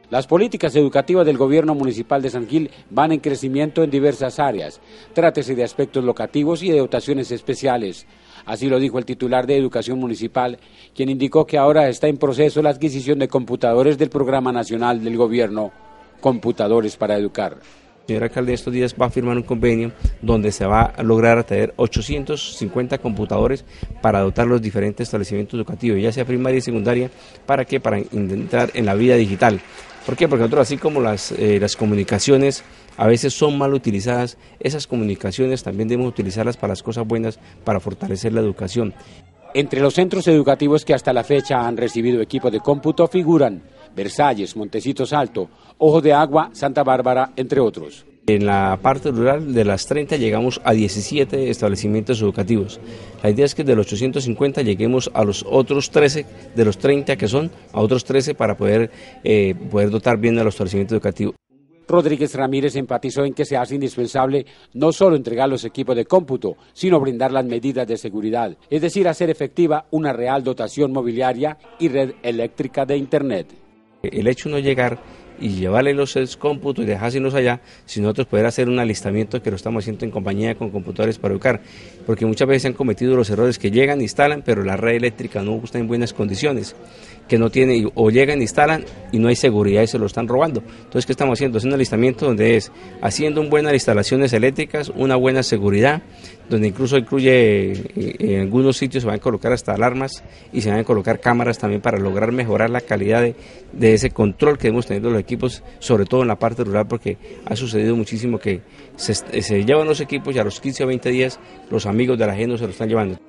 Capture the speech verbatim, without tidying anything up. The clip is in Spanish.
Las políticas educativas del gobierno municipal de San Gil van en crecimiento en diversas áreas. Trátese de aspectos locativos y de dotaciones especiales. Así lo dijo el titular de Educación Municipal, quien indicó que ahora está en proceso la adquisición de computadores del Programa Nacional del Gobierno, Computadores para Educar. El señor alcalde estos días va a firmar un convenio donde se va a lograr traer ochocientos cincuenta computadores para dotar los diferentes establecimientos educativos, ya sea primaria y secundaria. ¿Para qué? Para entrar en la vida digital. ¿Por qué? Porque nosotros, así como las, eh, las comunicaciones a veces son mal utilizadas, esas comunicaciones también debemos utilizarlas para las cosas buenas, para fortalecer la educación. Entre los centros educativos que hasta la fecha han recibido equipo de cómputo figuran Versalles, Montecitos Alto, Ojo de Agua, Santa Bárbara, entre otros. En la parte rural de las treinta llegamos a diecisiete establecimientos educativos. La idea es que de los ochocientos cincuenta lleguemos a los otros trece, de los treinta que son, a otros trece para poder, eh, poder dotar bien a los establecimientos educativos. Rodríguez Ramírez enfatizó en que se hace indispensable no solo entregar los equipos de cómputo, sino brindar las medidas de seguridad, es decir, hacer efectiva una real dotación mobiliaria y red eléctrica de Internet. El hecho de no llegar y llevarle los cómputos y dejárselos allá, sino nosotros poder hacer un alistamiento que lo estamos haciendo en compañía con Computadores para Educar, porque muchas veces se han cometido los errores que llegan, instalan, pero la red eléctrica no está en buenas condiciones, que no tiene, o llegan, instalan y no hay seguridad y se lo están robando. Entonces, ¿qué estamos haciendo? Es un alistamiento donde es haciendo buenas instalaciones eléctricas, una buena seguridad, donde incluso incluye, en algunos sitios se van a colocar hasta alarmas y se van a colocar cámaras también para lograr mejorar la calidad de, de ese control que debemos tener de los equipos, sobre todo en la parte rural, porque ha sucedido muchísimo que se, se llevan los equipos y a los quince o veinte días los amigos de la gente no se los están llevando.